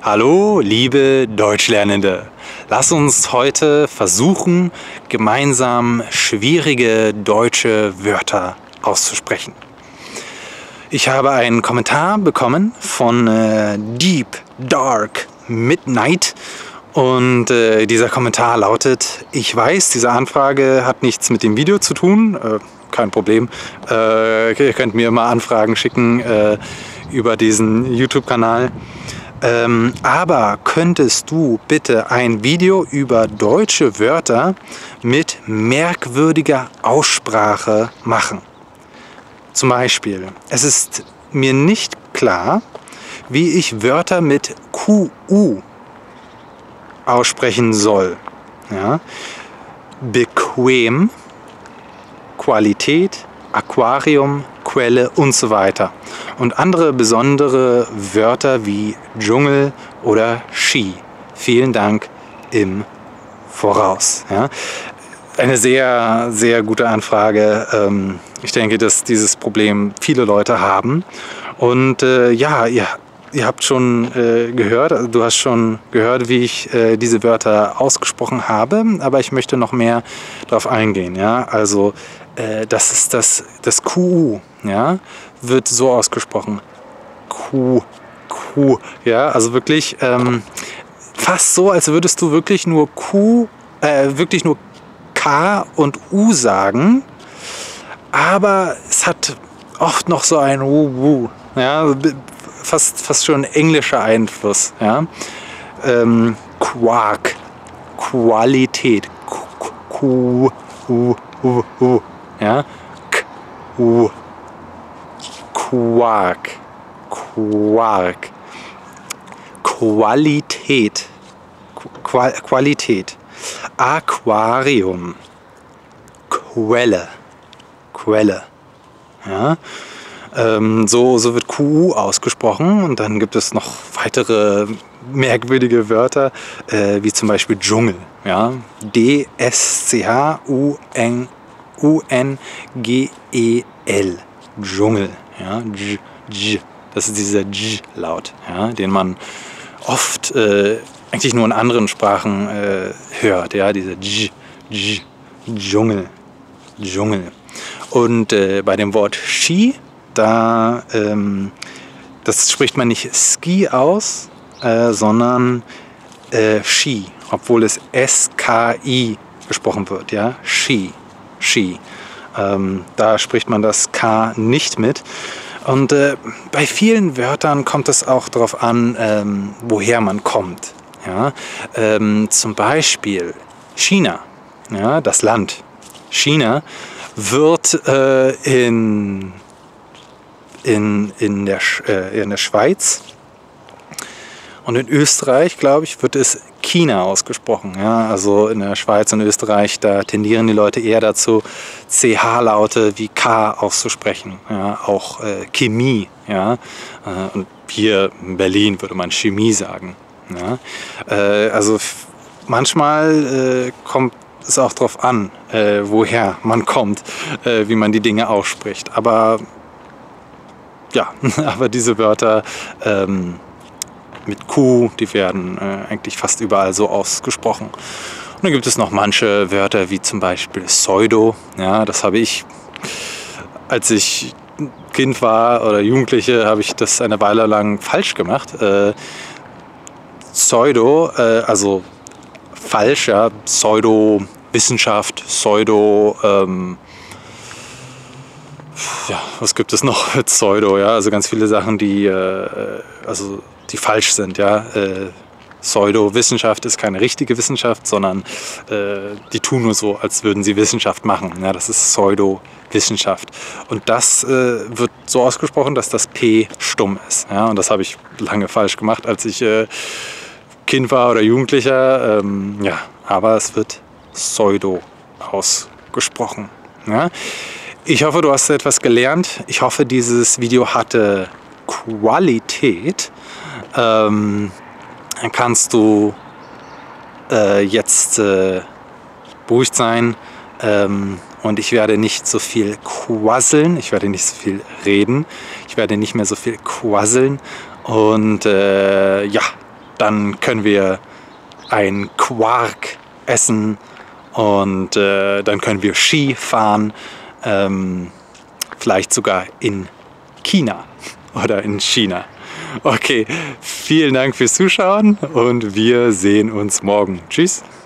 Hallo, liebe Deutschlernende! Lass uns heute versuchen, gemeinsam schwierige deutsche Wörter auszusprechen. Ich habe einen Kommentar bekommen von Deep Dark Midnight und dieser Kommentar lautet: Ich weiß, diese Anfrage hat nichts mit dem Video zu tun, kein Problem. Ihr könnt mir immer Anfragen schicken über diesen YouTube-Kanal. Aber könntest du bitte ein Video über deutsche Wörter mit merkwürdiger Aussprache machen? Zum Beispiel, es ist mir nicht klar, wie ich Wörter mit QU aussprechen soll. Ja? Bequem, Qualität, Aquarium, Quelle und so weiter. Und andere besondere Wörter wie Dschungel oder Ski. Vielen Dank im Voraus. Ja? Eine sehr, sehr gute Anfrage. Ich denke, dass dieses Problem viele Leute haben. Und ja, ihr habt schon gehört, also du hast schon gehört, wie ich diese Wörter ausgesprochen habe, aber ich möchte noch mehr darauf eingehen. Ja? Also das ist das QU, ja, wird so ausgesprochen. Q, ja, also wirklich fast so, als würdest du wirklich nur wirklich nur K und U sagen, aber es hat oft noch so ein Wu, ja, fast schon englischer Einfluss, ja. Quark, Qualität, ja, Quark, Qualität, Qualität, Aquarium, Quelle, ja. So wird QU ausgesprochen und dann gibt es noch weitere merkwürdige Wörter, wie zum Beispiel Dschungel, ja. D-S-C-H-U-N-G-E-L, Dschungel, ja. Das ist dieser J-Laut, ja, den man oft eigentlich nur in anderen Sprachen hört, ja, dieser Dschungel. Und bei dem Wort Ski, das spricht man nicht Ski aus, sondern Ski, obwohl es S-K-I gesprochen wird, ja, Ski. Da spricht man das K nicht mit. Und bei vielen Wörtern kommt es auch darauf an, woher man kommt. Ja? Zum Beispiel China, ja, das Land. China wird in der Schweiz und in Österreich, glaube ich, wird es China ausgesprochen. Ja? Also in der Schweiz und Österreich, da tendieren die Leute eher dazu, CH-Laute wie K auszusprechen. Ja? Auch Chemie. Ja? Und hier in Berlin würde man Chemie sagen. Ja? Also manchmal kommt es auch darauf an, woher man kommt, wie man die Dinge ausspricht. Aber ja, aber diese Wörter mit Q, die werden eigentlich fast überall so ausgesprochen. Und dann gibt es noch manche Wörter wie zum Beispiel Pseudo. Ja, das habe ich, als ich Kind war oder Jugendliche, habe ich das eine Weile lang falsch gemacht. Pseudo, also falsch, ja, Pseudo-Wissenschaft, Pseudo, ja, was gibt es noch? Pseudo, ja, also ganz viele Sachen, die falsch sind, ja. Pseudo-Wissenschaft ist keine richtige Wissenschaft, sondern die tun nur so, als würden sie Wissenschaft machen. Ja, das ist Pseudo-Wissenschaft. Und das wird so ausgesprochen, dass das P stumm ist. Ja, und das habe ich lange falsch gemacht, als ich Kind war oder Jugendlicher. Ja, aber es wird Pseudo ausgesprochen. Ja. Ich hoffe, du hast etwas gelernt. Ich hoffe, dieses Video hatte Qualität. Dann kannst du jetzt beruhigt sein und ich werde nicht so viel quasseln, ich werde nicht so viel reden, ich werde nicht mehr so viel quasseln und ja, dann können wir ein Quark essen und dann können wir Ski fahren, vielleicht sogar in China oder in China. Okay, vielen Dank fürs Zuschauen und wir sehen uns morgen. Tschüss!